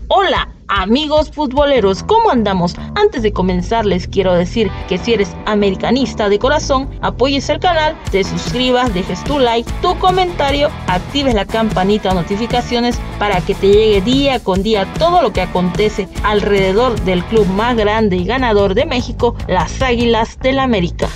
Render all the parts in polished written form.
Hola amigos futboleros, ¿cómo andamos? Antes de comenzar les quiero decir que si eres americanista de corazón, apoyes el canal, te suscribas, dejes tu like, tu comentario, actives la campanita de notificaciones para que te llegue día con día todo lo que acontece alrededor del club más grande y ganador de México, las Águilas del América.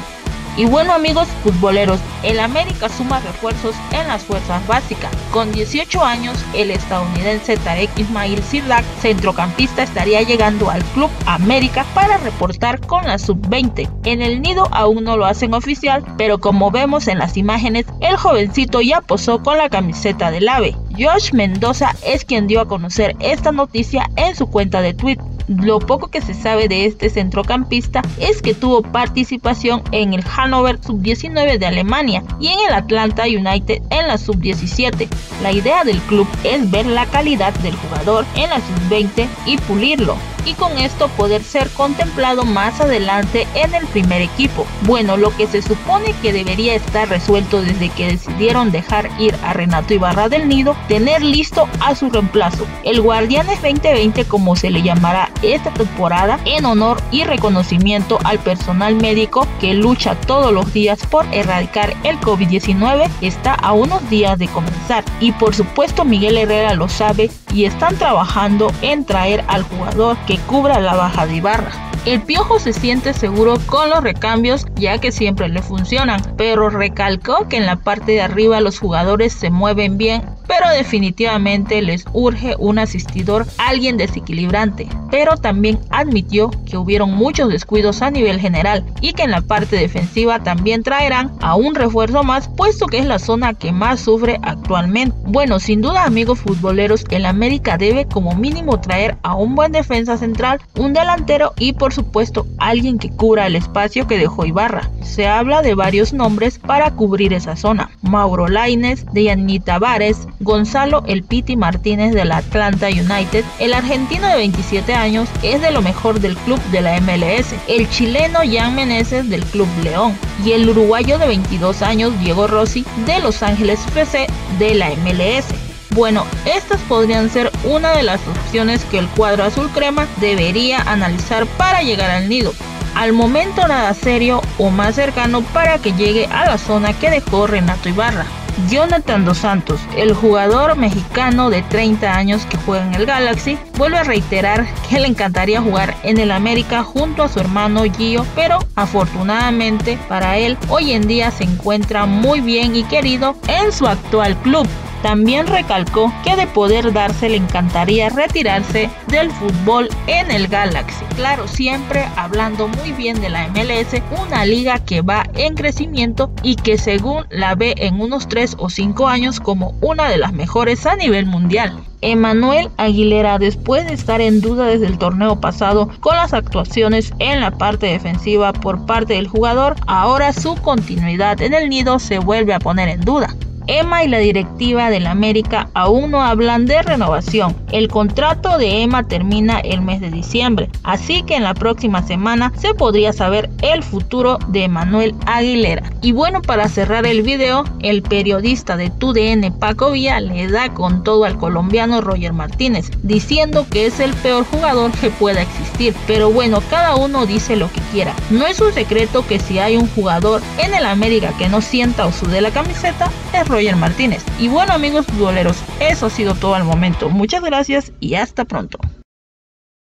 Y bueno amigos futboleros, el América suma refuerzos en las fuerzas básicas. Con 18 años, el estadounidense Tarek Ismail Sirdak, centrocampista, estaría llegando al Club América para reportar con la sub-20. En el nido aún no lo hacen oficial, pero como vemos en las imágenes, el jovencito ya posó con la camiseta del AVE. Josh Mendoza es quien dio a conocer esta noticia en su cuenta de Twitter. Lo poco que se sabe de este centrocampista es que tuvo participación en el Hannover Sub-19 de Alemania y en el Atlanta United en la Sub-17. La idea del club es ver la calidad del jugador en la Sub-20 y pulirlo, y con esto poder ser contemplado más adelante en el primer equipo. Bueno, lo que se supone que debería estar resuelto desde que decidieron dejar ir a Renato Ibarra del Nido, tener listo a su reemplazo, el Guardianes 2020 como se le llamará esta temporada, en honor y reconocimiento al personal médico que lucha todos los días por erradicar el COVID-19, está a unos días de comenzar, y por supuesto Miguel Herrera lo sabe y están trabajando en traer al jugador que cubra la baja de Ibarra. El Piojo se siente seguro con los recambios ya que siempre le funcionan, pero recalcó que en la parte de arriba los jugadores se mueven bien, pero definitivamente les urge un asistidor, alguien desequilibrante. Pero también admitió que hubieron muchos descuidos a nivel general y que en la parte defensiva también traerán a un refuerzo más, puesto que es la zona que más sufre actualmente. Bueno, sin duda amigos futboleros, el América debe como mínimo traer a un buen defensa central, un delantero y por supuesto alguien que cubra el espacio que dejó Ibarra. Se habla de varios nombres para cubrir esa zona: Mauro Lainez, Deyanni Tavares, Gonzalo El Piti Martínez del Atlanta United. El argentino de 27 años es de lo mejor del club de la MLS, el chileno Jan Meneses del Club León y el uruguayo de 22 años Diego Rossi de Los Ángeles FC de la MLS. Bueno, estas podrían ser una de las opciones que el cuadro azul crema debería analizar para llegar al nido. Al momento nada serio o más cercano para que llegue a la zona que dejó Renato Ibarra. Jonathan Dos Santos, el jugador mexicano de 30 años que juega en el Galaxy, vuelve a reiterar que le encantaría jugar en el América junto a su hermano Gio, pero afortunadamente para él hoy en día se encuentra muy bien y querido en su actual club. También recalcó que de poder darse le encantaría retirarse del fútbol en el Galaxy. Claro, siempre hablando muy bien de la MLS, una liga que va en crecimiento y que según la ve en unos 3 o 5 años como una de las mejores a nivel mundial. Emanuel Aguilera, después de estar en duda desde el torneo pasado con las actuaciones en la parte defensiva por parte del jugador, ahora su continuidad en el nido se vuelve a poner en duda. Emma y la directiva del América aún no hablan de renovación. El contrato de Emma termina el mes de diciembre, así que en la próxima semana se podría saber el futuro de Emanuel Aguilera. Y bueno, para cerrar el video, el periodista de TUDN Paco Villa le da con todo al colombiano Roger Martínez, diciendo que es el peor jugador que pueda existir. Pero bueno, cada uno dice lo que quiera. No es un secreto que si hay un jugador en el América que no sienta o sude la camiseta, es Roger Martínez. Y bueno amigos futboleros, eso ha sido todo al momento. Muchas gracias y hasta pronto.